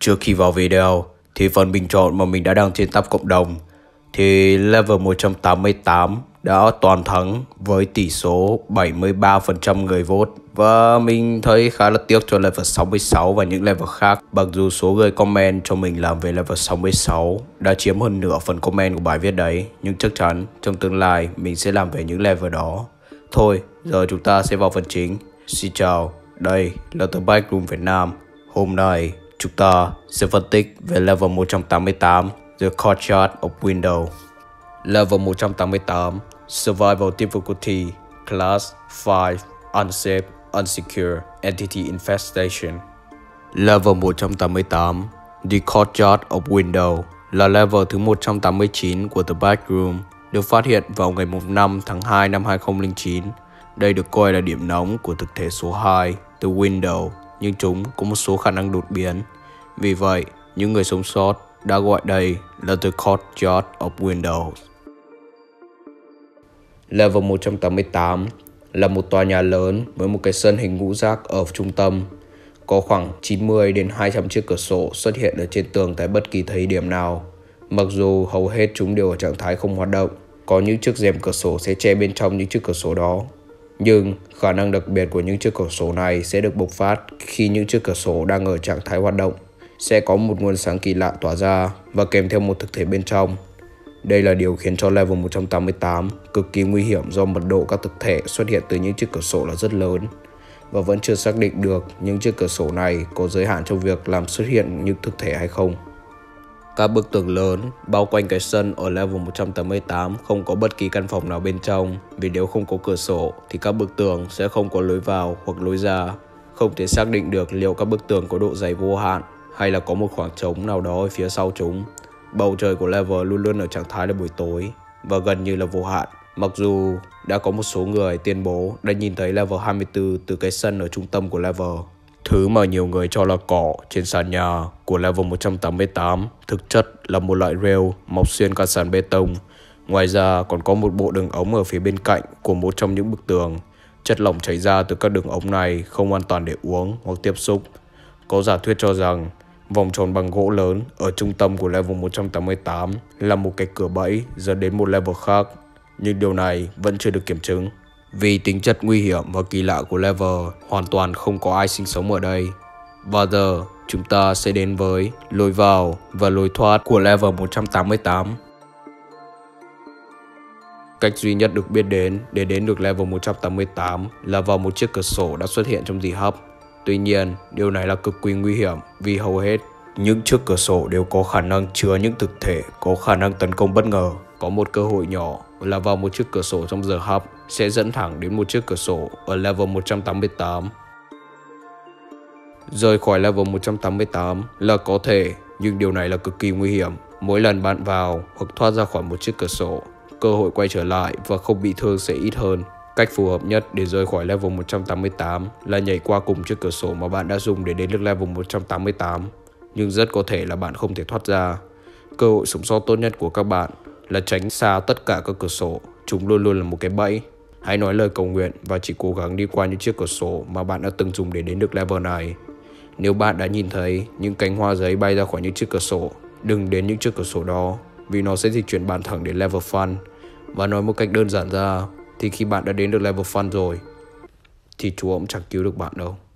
Trước khi vào video thì phần bình chọn mà mình đã đăng trên tab cộng đồng thì level 188 đã toàn thắng với tỷ số 73% người vote. Và mình thấy khá là tiếc cho level 66 và những level khác. Mặc dù số người comment cho mình làm về level 66 đã chiếm hơn nửa phần comment của bài viết đấy, nhưng chắc chắn trong tương lai mình sẽ làm về những level đó. Thôi, giờ chúng ta sẽ vào phần chính. Xin chào, đây là The Backroom Việt Nam. Hôm nay chúng ta sẽ phân tích về level 188 The Courtyard of Windows. Level 188 Survival Difficulty Class 5 Unsafe Unsecure Entity Infestation. Level 188 The Courtyard of Windows là level thứ 189 của The Backroom, được phát hiện vào ngày 5 tháng 2 năm 2009. Đây được coi là điểm nóng của thực thể số 2, The Windows, nhưng chúng có một số khả năng đột biến. Vì vậy, những người sống sót đã gọi đây là The Courtyard of Windows. Level 188 là một tòa nhà lớn với một cái sân hình ngũ giác ở trung tâm. Có khoảng 90 đến 200 chiếc cửa sổ xuất hiện ở trên tường tại bất kỳ thời điểm nào. Mặc dù hầu hết chúng đều ở trạng thái không hoạt động, có những chiếc rèm cửa sổ sẽ che bên trong những chiếc cửa sổ đó. Nhưng khả năng đặc biệt của những chiếc cửa sổ này sẽ được bộc phát khi những chiếc cửa sổ đang ở trạng thái hoạt động. Sẽ có một nguồn sáng kỳ lạ tỏa ra và kèm theo một thực thể bên trong. Đây là điều khiến cho level 188 cực kỳ nguy hiểm do mật độ các thực thể xuất hiện từ những chiếc cửa sổ là rất lớn. Và vẫn chưa xác định được những chiếc cửa sổ này có giới hạn trong việc làm xuất hiện những thực thể hay không. Các bức tường lớn bao quanh cái sân ở level 188 không có bất kỳ căn phòng nào bên trong, vì nếu không có cửa sổ thì các bức tường sẽ không có lối vào hoặc lối ra. Không thể xác định được liệu các bức tường có độ dày vô hạn hay là có một khoảng trống nào đó ở phía sau chúng. Bầu trời của level luôn luôn ở trạng thái là buổi tối và gần như là vô hạn. Mặc dù đã có một số người tuyên bố đã nhìn thấy level 24 từ cái sân ở trung tâm của level. Thứ mà nhiều người cho là cỏ trên sàn nhà của level 188 thực chất là một loại rail mọc xuyên qua sàn bê tông. Ngoài ra còn có một bộ đường ống ở phía bên cạnh của một trong những bức tường. Chất lỏng chảy ra từ các đường ống này không an toàn để uống hoặc tiếp xúc. Có giả thuyết cho rằng vòng tròn bằng gỗ lớn ở trung tâm của level 188 là một cái cửa bẫy dẫn đến một level khác. Nhưng điều này vẫn chưa được kiểm chứng. Vì tính chất nguy hiểm và kỳ lạ của level, hoàn toàn không có ai sinh sống ở đây. Và giờ, chúng ta sẽ đến với lối vào và lối thoát của level 188. Cách duy nhất được biết đến để đến được level 188 là vào một chiếc cửa sổ đã xuất hiện trong dì hub. Tuy nhiên, điều này là cực kỳ nguy hiểm vì hầu hết những chiếc cửa sổ đều có khả năng chứa những thực thể có khả năng tấn công bất ngờ. Có một cơ hội nhỏ là vào một chiếc cửa sổ trong giờ hub sẽ dẫn thẳng đến một chiếc cửa sổ ở level 188. Rời khỏi level 188 là có thể, nhưng điều này là cực kỳ nguy hiểm. Mỗi lần bạn vào hoặc thoát ra khỏi một chiếc cửa sổ, cơ hội quay trở lại và không bị thương sẽ ít hơn. Cách phù hợp nhất để rời khỏi level 188 là nhảy qua cùng chiếc cửa sổ mà bạn đã dùng để đến được level 188. Nhưng rất có thể là bạn không thể thoát ra. Cơ hội sống sót tốt nhất của các bạn là tránh xa tất cả các cửa sổ. Chúng luôn luôn là một cái bẫy. Hãy nói lời cầu nguyện và chỉ cố gắng đi qua những chiếc cửa sổ mà bạn đã từng dùng để đến được level này. Nếu bạn đã nhìn thấy những cánh hoa giấy bay ra khỏi những chiếc cửa sổ, đừng đến những chiếc cửa sổ đó, vì nó sẽ dịch chuyển bạn thẳng đến level fun. Và nói một cách đơn giản ra thì khi bạn đã đến được level fun rồi thì Chúa cũng chẳng cứu được bạn đâu.